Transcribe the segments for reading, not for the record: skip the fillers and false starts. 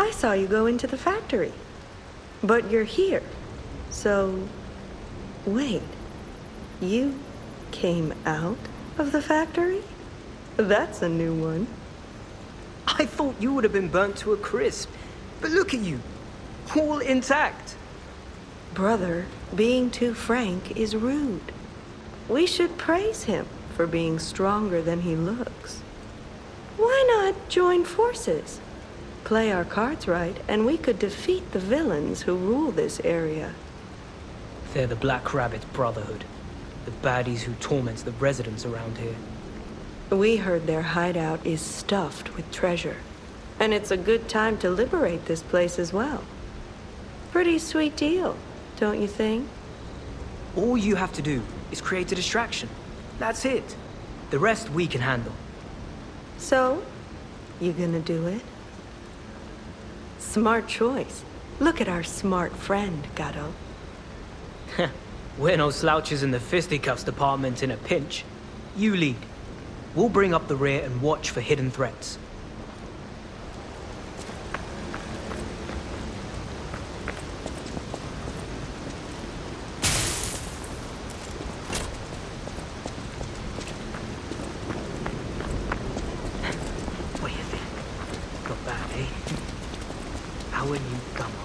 I saw you go into the factory. But you're here. So, wait. You came out of the factory? That's a new one. I thought you would have been burnt to a crisp. But look at you. All intact. Brother, being too frank is rude. We should praise him for being stronger than he looks. Why not join forces? Play our cards right, and we could defeat the villains who rule this area. They're the Black Rabbit Brotherhood. The baddies who torment the residents around here. We heard their hideout is stuffed with treasure. And it's a good time to liberate this place as well. Pretty sweet deal, don't you think? All you have to do is create a distraction. That's it. The rest we can handle. So, you gonna do it? Smart choice. Look at our smart friend, Gato. We're no slouches in the fisticuffs department in a pinch. You lead. We'll bring up the rear and watch for hidden threats. What do you think? Not bad, eh? How are you, Gamos?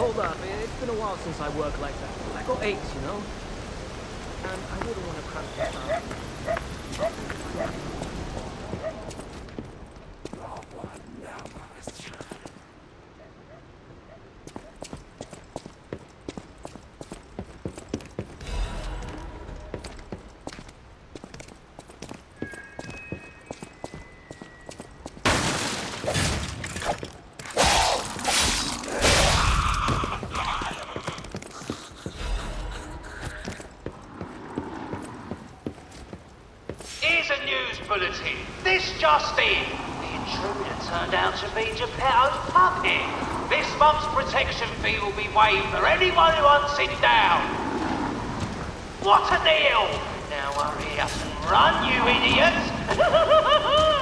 hold up. It's been a while since I worked like that. I got aches, you know? And I wouldn't want to cramp this up. Here's a news bulletin. This just in. The intruder turned out to be Geppetto's puppet. This month's protection fee will be waived for anyone who hunts it down. What a deal! Now hurry up and run, you idiots!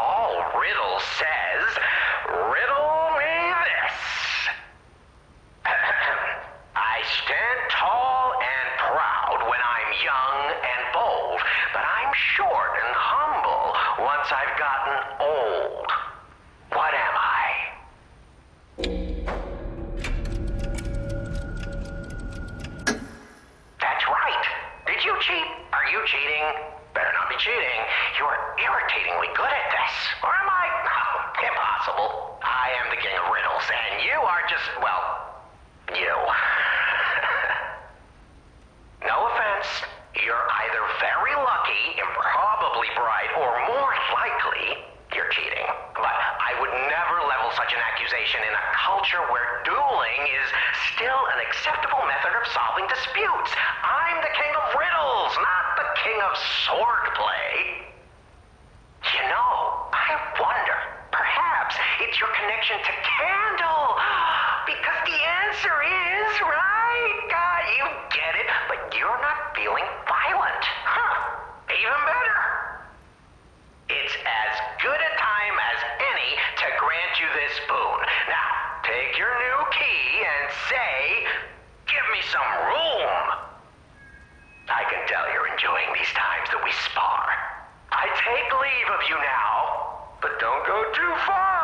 all riddle says, riddle me this. I stand tall and proud when I'm young and bold, but I'm short and humble once I've gotten old. What am I? That's right. Did you cheat? Are you cheating? Better not be cheating. You're irritatingly good at this. Or am I? No, impossible. I am the king of riddles, and you are just, well, you. No offense. You're either very lucky, improbably bright, or more likely, you're cheating. But I would never level such an accusation in a culture where dueling is still an acceptable method of solving disputes. I'm the king of riddles, not the king of swordplay. You know, I wonder, perhaps it's your connection to Candle. Because the answer is, right? You get it, but you're not feeling violent. Huh, even better. It's as good a time as any to grant you this boon. Now, take your new key and say, give me some room. I can tell you're enjoying these times that we spar. I take leave of you now, but don't go too far.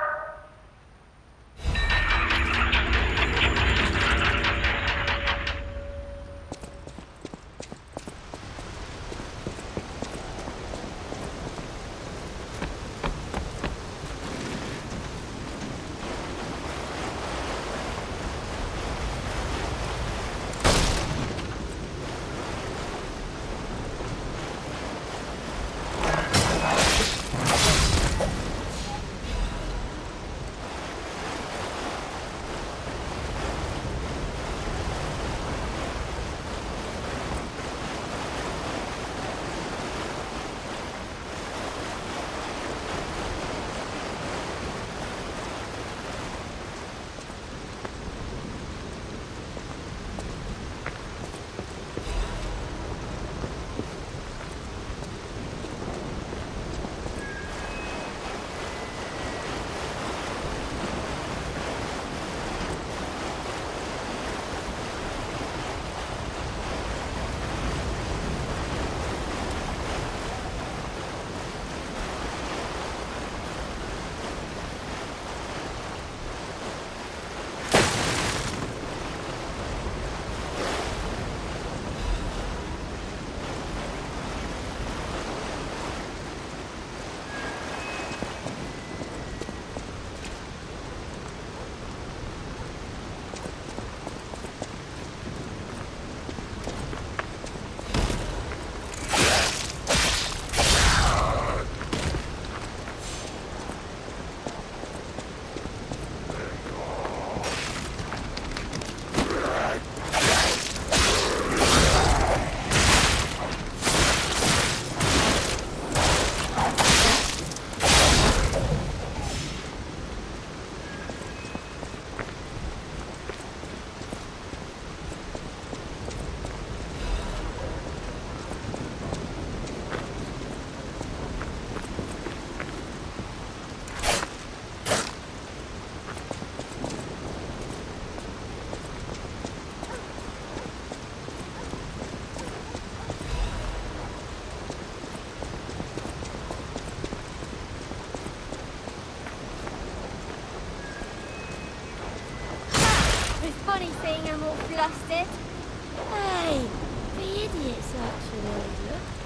Funny thing, I'm all flustered. Hey, the idiots actually look